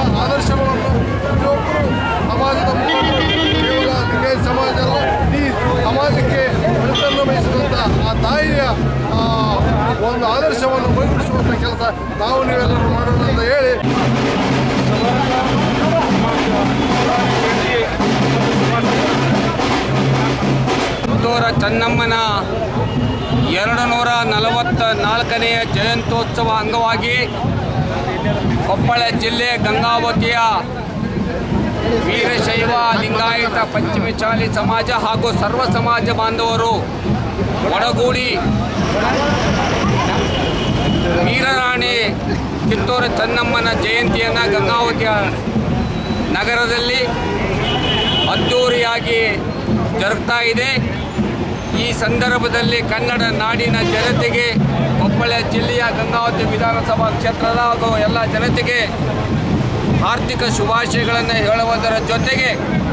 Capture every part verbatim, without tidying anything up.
ಆದರ್ಶಗಳನ್ನು ಪ್ರತಿಯೊಬ್ಬರು ಸಮಾಜದ ಮುಖಂಡರು ಕೇವಲ ಲಿಂಗಾಯತ ಸಮಾಜ ಅಲ್ಲ, ಈ ಸಮಾಜಕ್ಕೆ ಬೆಳಕನ್ನು ಬಯಸಿದಂಥ ಆ ತಾಯಿಯ ಒಂದು ಆದರ್ಶವನ್ನು ಬಯಸುವಂಥ ಕೆಲಸ ನಾವು ನೀವೆಲ್ಲರೂ ಮಾಡೋಣ ಅಂತ ಹೇಳಿ ಕಿತ್ತೂರ ಚೆನ್ನಮ್ಮನ ಎರಡು ನೂರ ನಲವತ್ತ ನಾಲ್ಕನೆಯ ಜಯಂತ್ಯೋತ್ಸವ ಅಂಗವಾಗಿ ಕೊಪ್ಪಳ ಜಿಲ್ಲೆ ಗಂಗಾವತಿಯ ವೀರಶೈವ ಲಿಂಗಾಯತ ಪಂಚಮಶಾಲಿ ಸಮಾಜ ಹಾಗೂ ಸರ್ವ ಸಮಾಜ ಬಾಂಧವರು ಒಳಗೂಡಿ ವೀರರಾಣಿ ಕಿತ್ತೂರ ಚೆನ್ನಮ್ಮನ ಜಯಂತಿಯನ್ನು ಗಂಗಾವತಿಯ ನಗರದಲ್ಲಿ ಅದ್ದೂರಿಯಾಗಿ ಜರುಗ್ತಾ ಇದೆ. ಈ ಸಂದರ್ಭದಲ್ಲಿ ಕನ್ನಡ ನಾಡಿನ ಜನತೆಗೆ, ಕೊಪ್ಪಳ ಜಿಲ್ಲೆಯ ಗಂಗಾವತಿ ವಿಧಾನಸಭಾ ಕ್ಷೇತ್ರದ ಹಾಗೂ ಎಲ್ಲ ಜನತೆಗೆ ಆರ್ಥಿಕ ಶುಭಾಶಯಗಳನ್ನು ಹೇಳುವುದರ ಜೊತೆಗೆ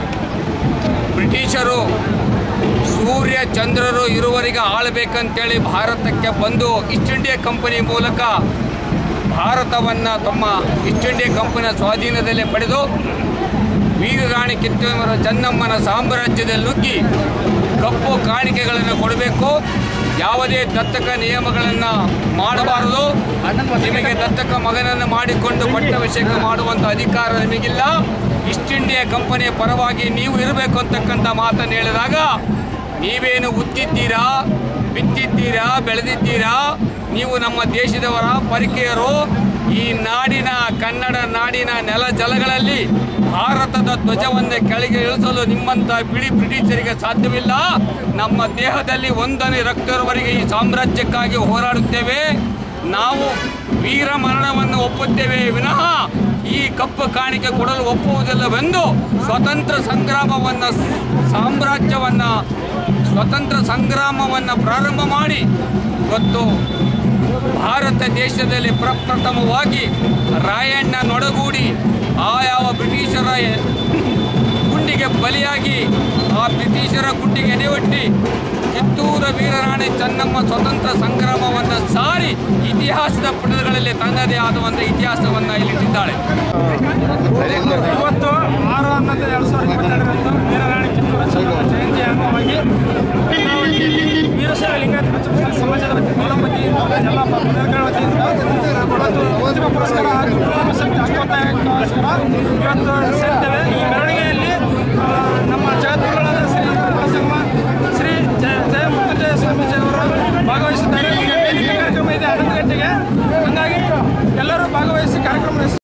ಬ್ರಿಟಿಷರು ಸೂರ್ಯ ಚಂದ್ರರು ಇರುವವರೆಗೆ ಆಳಬೇಕಂತೇಳಿ ಭಾರತಕ್ಕೆ ಬಂದು ಈಸ್ಟ್ ಇಂಡಿಯಾ ಕಂಪನಿ ಮೂಲಕ ಭಾರತವನ್ನು ತಮ್ಮ ಈಸ್ಟ್ ಇಂಡಿಯಾ ಕಂಪನಿಯ ಸ್ವಾಧೀನದಲ್ಲಿ ಪಡೆದು ವೀರರಾಣಿ ಕಿತ್ತೂರ ಚೆನ್ನಮ್ಮನ ಸಾಮ್ರಾಜ್ಯದಲ್ಲಿ ನುಗ್ಗಿ ಕಪ್ಪು ಕಾಣಿಕೆಗಳನ್ನು ಕೊಡಬೇಕು, ಯಾವುದೇ ದತ್ತಕ ನಿಯಮಗಳನ್ನು ಮಾಡಬಾರದು, ನಿಮಗೆ ದತ್ತಕ ಮಗನನ್ನು ಮಾಡಿಕೊಂಡು ಪಟ್ಟಾಭಿಷೇಕ ಮಾಡುವಂಥ ಅಧಿಕಾರ ನಿಮಗಿಲ್ಲ, ಈಸ್ಟ್ ಇಂಡಿಯಾ ಕಂಪನಿಯ ಪರವಾಗಿ ನೀವು ಇರಬೇಕು ಅಂತಕ್ಕಂಥ ಮಾತನ್ನು ಹೇಳಿದಾಗ ನೀವೇನು ಉತ್ತಿದ್ದೀರಾ, ಬಿತ್ತಿದ್ದೀರಾ, ಬೆಳೆದಿದ್ದೀರಾ, ನೀವು ನಮ್ಮ ದೇಶದವರ ಪರಿಕೆಯರು, ಈ ನಾಡಿನ ಕನ್ನಡ ನಾಡಿನ ನೆಲ ಜಲಗಳಲ್ಲಿ ಭಾರತದ ಧ್ವಜವನ್ನು ಕೆಳಗೆ ಇಳಿಸಲು ನಿಮ್ಮಂಥ ಬಿಳಿ ಬ್ರಿಟಿಷರಿಗೆ ಸಾಧ್ಯವಿಲ್ಲ. ನಮ್ಮ ದೇಹದಲ್ಲಿ ಒಂದನೇ ರಕ್ತದವರೆಗೆ ಈ ಸಾಮ್ರಾಜ್ಯಕ್ಕಾಗಿ ಹೋರಾಡುತ್ತೇವೆ, ನಾವು ವೀರ ಮರಣವನ್ನು ಒಪ್ಪುತ್ತೇವೆ ವಿನಃ ಈ ಕಪ್ಪು ಕಾಣಿಕೆ ಕೊಡಲು ಒಪ್ಪುವುದಿಲ್ಲವೆಂದು ಸ್ವತಂತ್ರ ಸಂಗ್ರಾಮವನ್ನು ಸಾಮ್ರಾಜ್ಯವನ್ನು ಸ್ವತಂತ್ರ ಸಂಗ್ರಾಮವನ್ನು ಪ್ರಾರಂಭ ಮಾಡಿ ಇವತ್ತು ಭಾರತ ದೇಶದಲ್ಲಿ ಪ್ರಪ್ರಥಮವಾಗಿ ರಾಯಣ್ಣ ನೊಡಗೂಡಿ ಆ ಯಾವ ಬ್ರಿಟಿಷರ ಗುಂಡಿಗೆ ಬಲಿಯಾಗಿ ಆ ಬ್ರಿಟಿಷರ ಗುಂಡಿಗೆ ಎಡೆಯೊಡ್ಡಿ ಕಿತ್ತೂರ ವೀರರಾಣಿ ಚೆನ್ನಮ್ಮ ಸ್ವತಂತ್ರ ಸಂಗ್ರಾಮವನ್ನು ಸಾರಿ ಇತಿಹಾಸದ ಪುಟಗಳಲ್ಲಿ ತನ್ನದೇ ಆದ ಒಂದು ಇತಿಹಾಸವನ್ನು ಇಲ್ಲಿಟ್ಟಿದ್ದಾಳೆ. ಇವತ್ತು ಆರು ಹನ್ನೊಂದು ಎರಡು ಸಾವಿರದ ಇಪ್ಪತ್ತೆರಡರಂದು ವೀರರಾಣಿ ಕಿತ್ತೂರ ಚೆನ್ನಮ್ಮ ಜಯಂತಿ ಅಂಗವಾಗಿ ವೀರಶೈವ ಲಿಂಗಾಯತ ಪಂಚಮಶಾಲಿ ಸಮಾಜದ ವತಿಯಿಂದ ಎಲ್ಲ ಪದಾಧಿಕಾರಿಗಳ ವತಿಯಿಂದ ಅಂತಿಮ ಪುರಸ್ಕಾರ ಹಾಗೂ ಶಕ್ತಿ ಹಸ್ತೋತ್ತಾಯಕ್ಕೋಸ್ಕರ ಇವತ್ತು ಸೇರ್ತೇವೆ. ಈ ಮೆರವಣಿಗೆಯಲ್ಲಿ ನಮ್ಮ ಜಗದ್ಗುರುಗಳಾದ ಶ್ರೀ ಸಂಗಮ ಶ್ರೀ ಜಯ ಜಯ ಮೃತ್ಯುಂಜಯ ಸ್ವಾಮೀಜಿಯವರು ಭಾಗವಹಿಸಿದ್ದಾರೆ. ಈಗ ವೇದಿಕೆ ಕಾರ್ಯಕ್ರಮ ಇದೆ ಹನ್ನೊಂದು ಗಂಟೆಗೆ, ಹಾಗಾಗಿ ಎಲ್ಲರೂ ಭಾಗವಹಿಸಿ ಕಾರ್ಯಕ್ರಮ